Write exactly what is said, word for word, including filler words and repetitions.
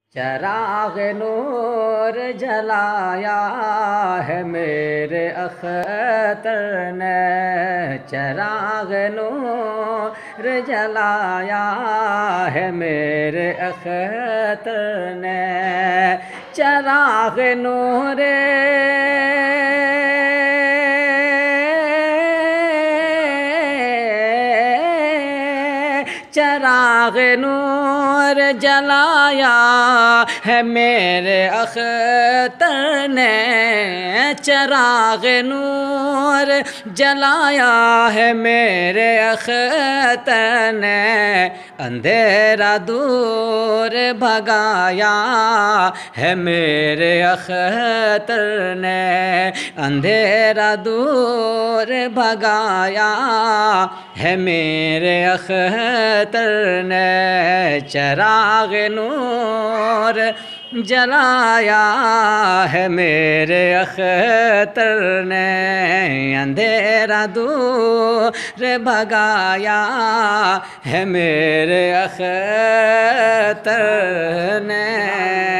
چراغ نور جلایا ہے میرے اختر نے، چراغ نور جلایا ہے میرے اختر نے، چراغ نور چراغ نور جلایا ہے میرے اختر نے، چراغ نور جلایا ہے میرے اختر نے، اندھیرا دور بھگایا ہے میرے اختر نے، اندھیرا دور بھگایا ہے میرے اختر نے، چراغ نور جلایا ہے میرے اختر نے، اندھیرا دور بھگایا ہے میرے اختر نے۔